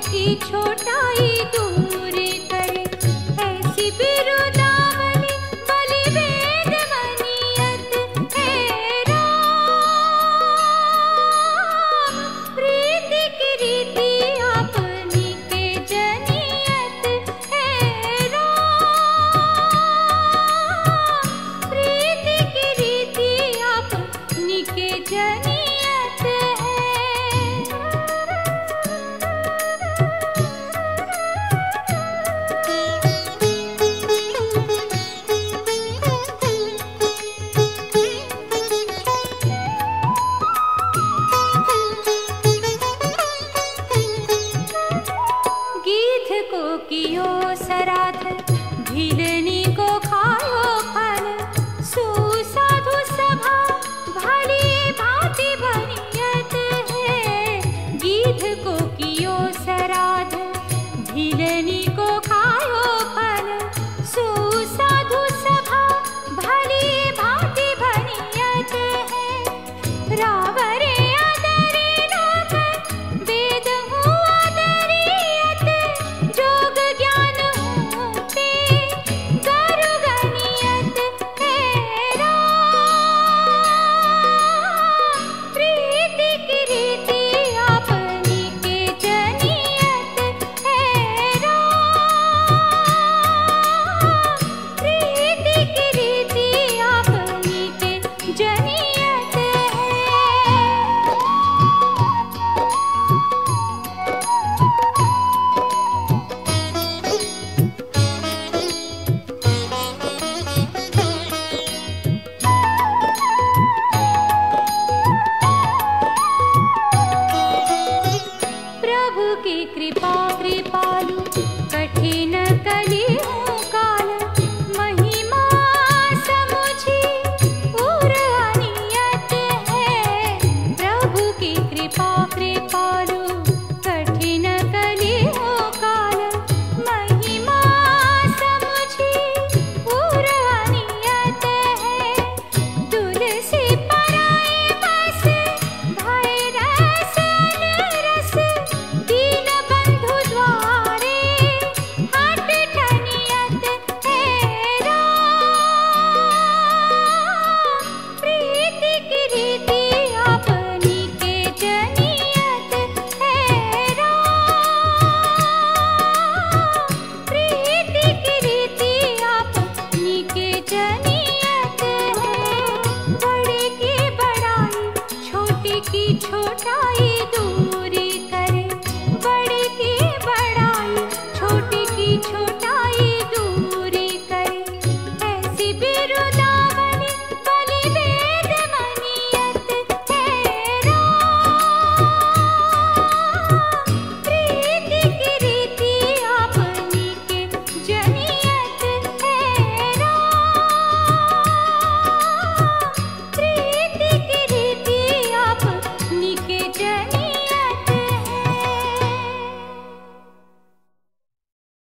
की छोटाई दूर करे, ऐसी बिरुदावली बलि वेद मनियत है राम। प्रीति की रीति अपनी के जनियत है राम। प्रीति की रीति अपनी के जनियत है। गीध को कियो सराध, भिलनी को खायो फल, सुसाधु सभा भली भांति बनियत है। गीध को कियो सराध, भिलनी को खायो फल, सुसाधु सभा भली भांति बनियत है। रावरे आदरे लोक वेद हूँ आदरियत, जोग ज्ञान हूँ ते गरु गनियत है राम। प्रीति की रीति अपनी के जनियत है राम। प्रीति की रीति अपनी के जनियत है। प्रभु की कृपा कृपालु, कठिन कलियुग काल, महिमा समुझी उर अनियत है। प्रभु की कृपा कृपालु,